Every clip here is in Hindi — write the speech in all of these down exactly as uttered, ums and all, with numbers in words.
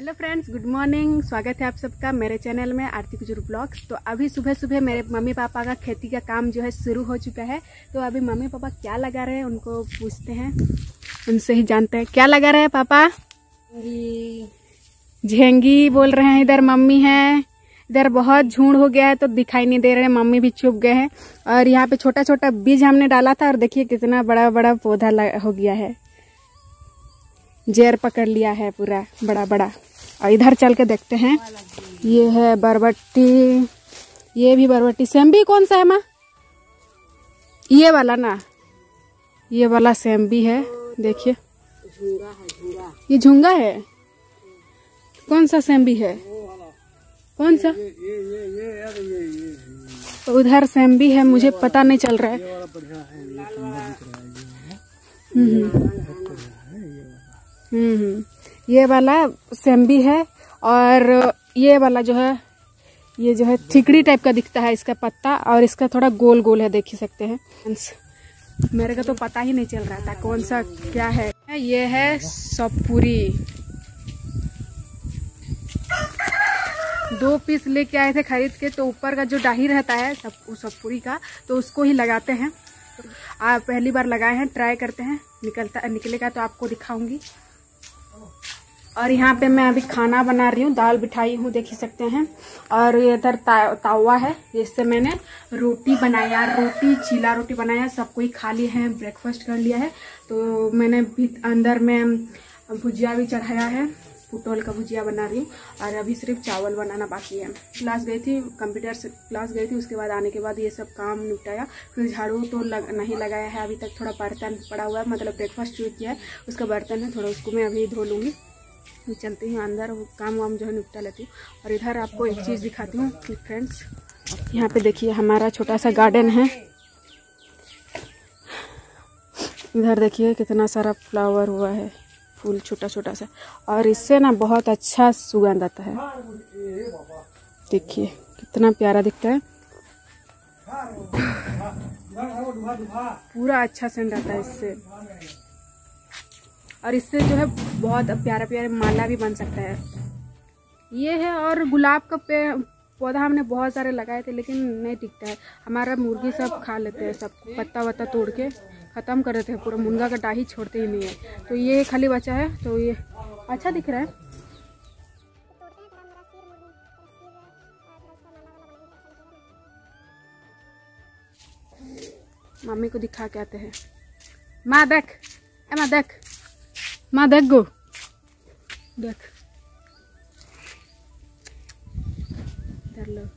Hello friends, good morning. स्वागत है आप सबका मेरे चैनल में आरती कुजूर ब्लॉग्स। तो अभी सुबह सुबह मेरे मम्मी पापा का खेती का काम जो है शुरू हो चुका है। तो अभी मम्मी पापा क्या लगा रहे हैं उनको पूछते हैं, उनसे ही जानते हैं क्या लगा रहे हैं पापा। झेंगी बोल रहे हैं, इधर मम्मी है। इधर बहुत झूठ हो गया है तो दिखाई नहीं दे रहे हैं, मम्मी भी चुप गए हैं। और यहाँ पे छोटा छोटा बीज हमने डाला था और देखिए कितना बड़ा बड़ा पौधा हो गया है, जेर पकड़ लिया है पूरा बड़ा बड़ा। और इधर चल के देखते हैं, ये है बरबट्टी, ये भी बरबट्टी। सेम्बी कौन सा है माँ? ये वाला ना, ये वाला सेम्बी है। देखिए झूंगा है, झूंगा। ये झुंगा है। कौन सा सेम्बी है? कौन सा? ये ये ये ये यार ये ये तो उधर सेम्बी है, मुझे पता नहीं चल रहा है। ये वाला बढ़िया है, ये सुंदर दिख रहा है, हम्म हम्म ये वाला सेम्बी है। और ये वाला जो है, ये जो है ठिकड़ी टाइप का दिखता है इसका पत्ता, और इसका थोड़ा गोल गोल है, देख ही सकते हैं। मेरे को तो पता ही नहीं चल रहा था कौन सा क्या है। ये है सपूरी, दो पीस लेके आए थे खरीद के। तो ऊपर का जो डाही रहता है सब सपूरी का, तो उसको ही लगाते हैं। तो आप पहली बार लगाए हैं, ट्राई करते हैं, निकलता निकलेगा तो आपको दिखाऊंगी। और यहाँ पे मैं अभी खाना बना रही हूँ, दाल बिठाई हूँ, देख ही सकते हैं। और इधर ता, तावा है, जिससे मैंने रोटी बनाया, रोटी चीला रोटी बनाया। सब कोई खा लिए हैं, ब्रेकफास्ट कर लिया है। तो मैंने भी अंदर में भुजिया भी चढ़ाया है, पुटोल का भुजिया बना रही हूँ। और अभी सिर्फ चावल बनाना बाकी है। क्लास गई थी, कंप्यूटर से क्लास गई थी, उसके बाद आने के बाद ये सब काम निपटाया। फिर झाड़ू तो लग, नहीं लगाया है अभी तक, थोड़ा बर्तन पड़ा हुआ है, मतलब ब्रेकफास्ट जो किया है उसका बर्तन है थोड़ा, उसको मैं अभी धो लूँगी। चलती हूँ अंदर, काम वाम जो है निपटा लेती हूँ। और इधर आपको एक चीज़ दिखाती हूँ फ्रेंड्स, यहाँ पे देखिए हमारा छोटा सा गार्डन है। इधर देखिए कितना सारा फ्लावर हुआ है, फूल छोटा छोटा सा, और इससे ना बहुत अच्छा सुगंध आता है। देखिए कितना प्यारा दिखता है, पूरा अच्छा सेंट आता है इससे। और इससे जो है बहुत प्यारा प्यारा माला भी बन सकता है। ये है। और गुलाब का पेड़ पौधा हमने बहुत सारे लगाए थे, लेकिन नहीं टिकता है। हमारा मुर्गी सब खा लेते हैं, सब पत्ता वत्ता तोड़ के ख़त्म कर देते हैं, पूरा मुनगा का डाही छोड़ते ही नहीं है। तो ये खाली बचा है, तो ये अच्छा दिख रहा है। मम्मी को दिखा के आते हैं। माँ देख, ए माँ देख, माँ देख गो, देख इधर लो।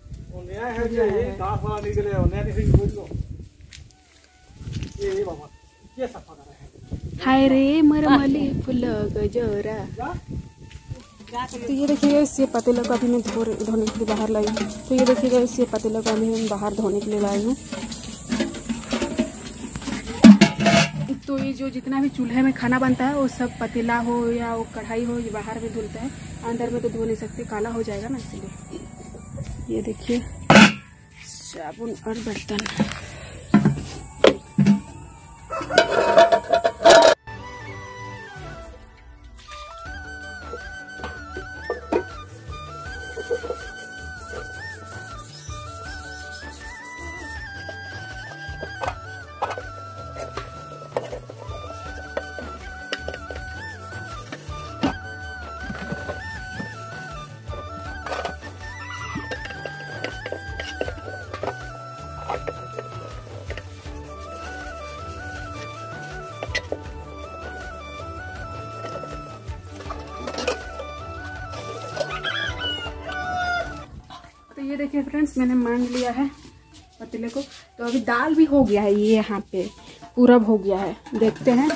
हाय रे मरमली फूल गजरा। तो ये देखिएगा, इससे पतीले को अभी मैं धो धोने के लिए बाहर लाई हूँ। तो ये देखिएगा, इससे पतीले को अभी मैं बाहर धोने के लिए लाई हूँ। तो ये जो जितना भी चूल्हे में खाना बनता है वो सब पतीला हो या वो कढ़ाई हो, ये बाहर में धुलता है, अंदर में तो धो नहीं सकते, काला हो जाएगा ना, इसलिए। ये देखिए साबुन और बर्तन। ये देखिए फ्रेंड्स, मैंने मान लिया है पतीले को। तो अभी दाल भी हो गया है, ये यहाँ पे पूरा हो गया है, देखते हैं।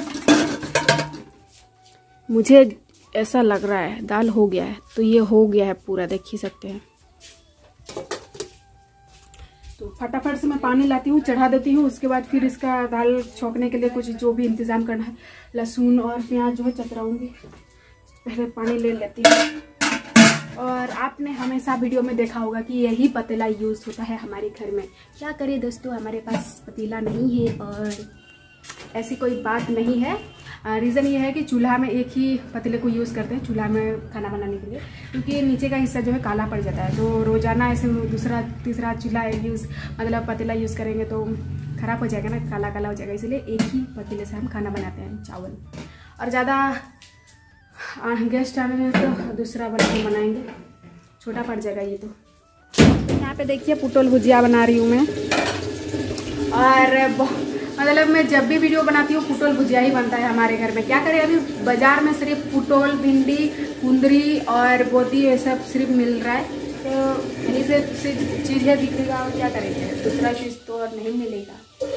मुझे ऐसा लग रहा है दाल हो गया है, तो ये हो गया है पूरा, देख ही सकते हैं। तो फटाफट से मैं पानी लाती हूँ, चढ़ा देती हूँ। उसके बाद फिर इसका दाल छौंकने के लिए कुछ जो भी इंतजाम करना है, लहसुन और प्याज जो है चतराऊंगी। पहले पानी ले लेती हूँ। और आपने हमेशा वीडियो में देखा होगा कि यही पतीला यूज़ होता है हमारे घर में। क्या करें दोस्तों, हमारे पास पतीला नहीं है और ऐसी कोई बात नहीं है। रीज़न ये है कि चूल्हा में एक ही पतीले को यूज़ करते हैं चूल्हा में खाना बनाने के लिए, क्योंकि नीचे का हिस्सा जो है काला पड़ जाता है। तो रोज़ाना ऐसे दूसरा तीसरा चूल्हा यूज़ मतलब पतीला यूज़ करेंगे तो ख़राब हो जाएगा ना, काला काला हो जाएगा। इसलिए एक ही पतीले से हम खाना बनाते हैं चावल। और ज़्यादा गेस्ट आने में तो दूसरा बर्तन बनाएंगे, छोटा पड़ जाएगा ये। तो यहाँ पे देखिए पुटोल भुजिया बना रही हूँ मैं। और मतलब मैं जब भी वीडियो बनाती हूँ पुटोल भुजिया ही बनता है हमारे घर में। क्या करें, अभी बाज़ार में सिर्फ पुटोल, भिंडी, कुंदरी और बोती ये सब सिर्फ मिल रहा है। तो यही से चीज़ें दिखेगा और क्या करेंगे, दूसरा चीज़ तो और नहीं मिलेगा।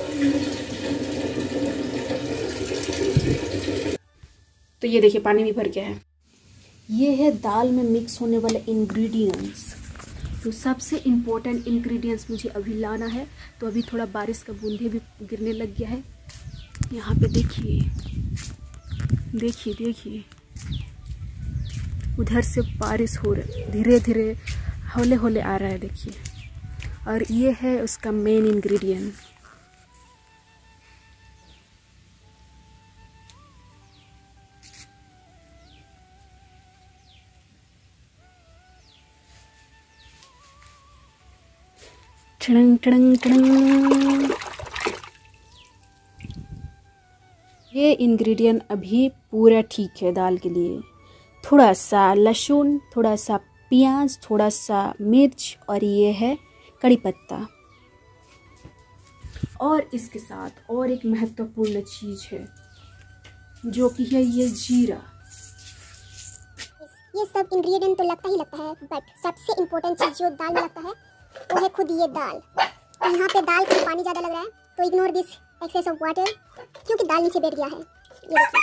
तो ये देखिए पानी भी भर गया है। ये है दाल में मिक्स होने वाले इंग्रेडिएंट्स। तो सबसे इम्पोर्टेंट इंग्रेडिएंट्स मुझे अभी लाना है। तो अभी थोड़ा बारिश का बूंदे भी गिरने लग गया है। यहाँ पे देखिए देखिए देखिए उधर से बारिश हो रहा है, धीरे धीरे हौले हौले आ रहा है देखिए। और ये है उसका मेन इंग्रेडिएंट। टड़ंग टड़ंग टड़ंग। ये इंग्रेडिएंट अभी पूरा ठीक है दाल के लिए। थोड़ा सा लहसुन, थोड़ा सा प्याज, थोड़ा सा मिर्च और ये है कड़ी पत्ता। और इसके साथ और एक महत्वपूर्ण चीज़ है जो कि है ये जीरा। ये सब इंग्रेडिएंट तो लगता ही लगता है, बट सबसे इम्पोर्टेंट चीज़ जो दाल में लगता है वो है खुद ये दाल। तो यहाँ पे दाल में पानी ज़्यादा लग रहा है, तो ignore this excess of water, क्योंकि दाल नीचे बैठ गया है। ये देखिए,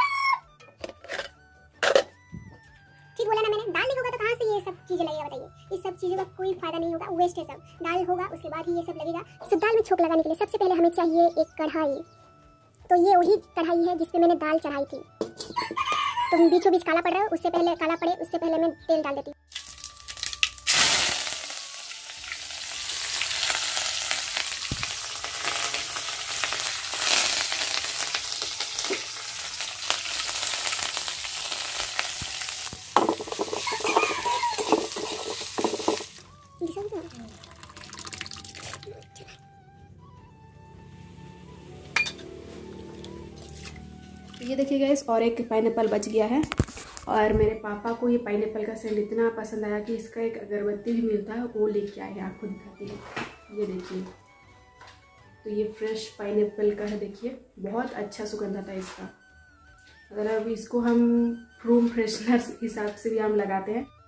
ठीक बोला ना मैंने? दाल नहीं होगा तो कहाँ से ये सब चीज़ें लगेगा बताइए? इस सब चीज़ों का कोई फायदा नहीं होगा, वेस्ट है सब। दाल होगा उसके बाद ही ये सब लगेगा। तो दाल में छोंक लगाने के लिए सबसे पहले हमें चाहिए एक कढ़ाई। तो ये वही कढ़ाई है जिसपे मैंने दाल चढ़ाई थी। तो बीचों बीच काला पड़ रहा है, उससे पहले काला पड़े उससे पहले मैं तेल डाल देती। ये देखिए गाइस, और एक पाइनएप्पल बच गया है। और मेरे पापा को ये पाइनएप्पल का सेंट इतना पसंद आया कि इसका एक अगरबत्ती भी मिलता है, वो लेके आए हैं। आपको दिखाती है, ये देखिए। तो ये फ्रेश पाइनएप्पल का है, देखिए बहुत अच्छा सुगंध आता है इसका। अगर अब इसको हम रूम फ्रेशनर हिसाब से भी हम लगाते हैं।